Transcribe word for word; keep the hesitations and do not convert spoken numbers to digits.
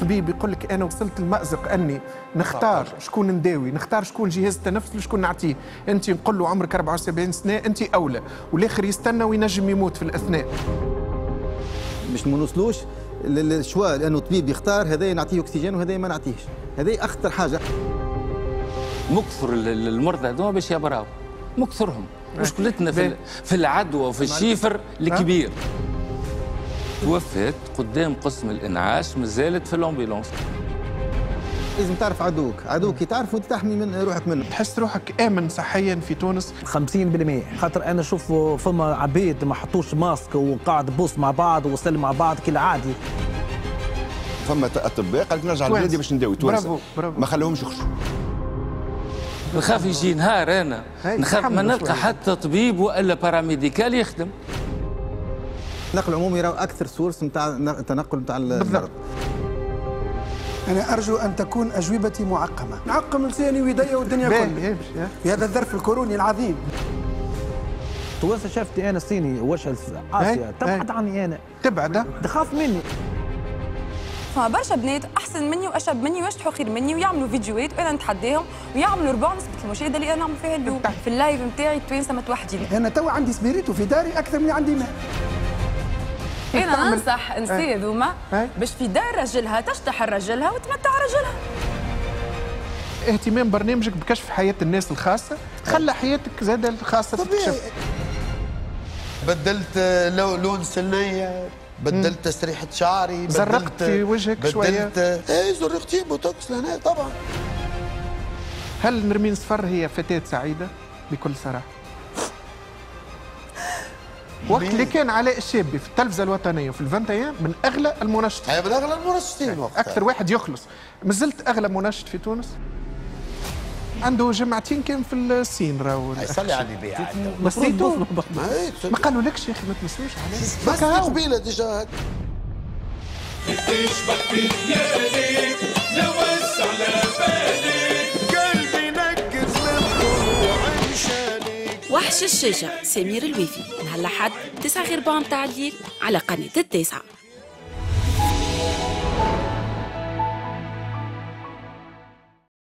طبيب يقول لك انا وصلت المأزق اني نختار شكون نداوي، نختار شكون جهاز التنفس وشكون نعطيه، انت نقول له عمرك أربعة وسبعين سنه انت اولى، والاخر يستنى وينجم يموت في الاثناء. باش ما نوصلوش للشوا لانه طبيب يختار هذا نعطيه اكسجين وهذا ما نعطيهش، هذه اخطر حاجه. مكثر المرضى هذوما باش يبراو، مكثرهم، مشكلتنا في في العدوى وفي الشيفر الكبير. توفت قدام قسم الانعاش مازالت في الامبيلونس. لازم تعرف عدوك، عدوك كي تعرف وانت تحمي من روحك منه. تحس روحك امن صحيا في تونس خمسين بالمئة، خاطر انا نشوف فما عبيد ما حطوش ماسك وقاعد بوس مع بعض وسلم مع بعض كالعادي. فما اطباء قال لك نرجع لبلادي باش نداوي توانسه. برافو برافو. ما خلوهمش يخرجوا. نخاف يجي نهار انا نخاف ما نلقى حتى طبيب والا باراميديكال يخدم. النقل العمومي راهو اكثر سورس نتاع التنقل نتاع المرض. أنا أرجو أن تكون أجوبتي معقمة. نعقم لساني ويدي والدنيا كلها في هذا الظرف الكوروني العظيم. توانسة شافتي أنا صيني وجه آسيا تبعد عني أنا. تبعد؟ تخاف مني. فما برشا بنات أحسن مني وأشب مني ويشطحوا خير مني ويعملوا فيديوهات وأنا نتحداهم ويعملوا ربع نسبة المشاهدة اللي أنا نعمل فيها اليوم. في اللايف نتاعي التوانسة متوحدين. أنا توا عندي سبيريتو في داري أكثر من عندي ماء. أنا ننصح نساء ذوما باش في دار رجلها تشطح رجلها وتمتع رجلها. اهتمام برنامجك بكشف حياة الناس الخاصة، خلى حياتك زادة الخاصة تكشف. بدلت لون سنية، بدلت تسريحة شعري، زرقت في وجهك شوية. بدلت ايه زرقتي بوتوكس لهنا طبعا. هل نرمين صفر هي فتاة سعيدة؟ بكل صراحة. وقت اللي كان علاء الشابي في التلفزه الوطنيه وفي الفانتايان من اغلى المنشطين. هي من اغلى المنشطين وقتها. اكثر واحد يخلص، مازلت اغلى منشط في تونس. عنده جمعتين كان في الصين راهو. يصلي على النبي عاد. نسيتو؟ ما قالوا لكش يا اخي ما تمسوش عليه. بس قبيله ديجا. تشبح في ديالك لو وسع على بالك قلبي نقز للضلوع عشانك. وحش الشاشة سمير الويفي نهار الأحد تسعة غير ربع متاع الليل على قناة التاسعة.